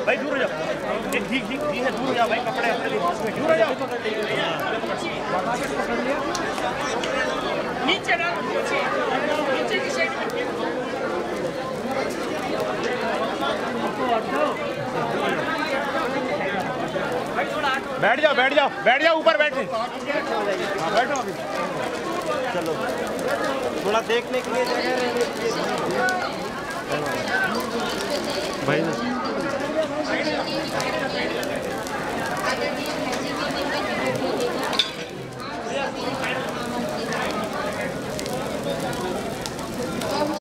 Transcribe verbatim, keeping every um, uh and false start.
भाई दूर हो जाओ, ठीक ठीक ठीक है, दूर हो जाओ भाई, कपड़े दूर हो जाओ। नीचे डालो, नीचे नीचे की साइड बैठ जाओ बैठ जाओ बैठ जाओ, ऊपर बैठ बैठो अभी। चलो थोड़ा देखने के लिए जगह भाई ना।